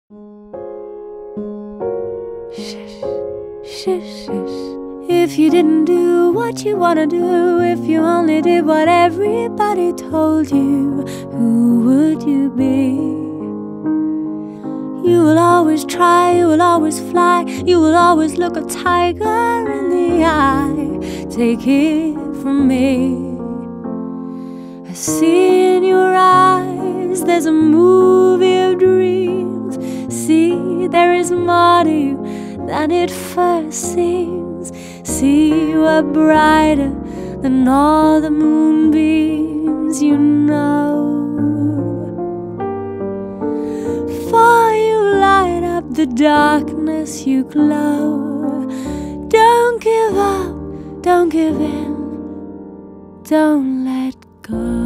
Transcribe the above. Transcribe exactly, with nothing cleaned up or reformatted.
Shush, shush, shush. If you didn't do what you wanna do, if you only did what everybody told you, who would you be? You will always try, you will always fly, you will always look a tiger in the eye. Take it from me. I see in your eyes there's a movie of dreams. See, there is more to you than it first seems. See, you are brighter than all the moonbeams, you know. For you light up the darkness, you glow. Don't give up, don't give in, don't let go.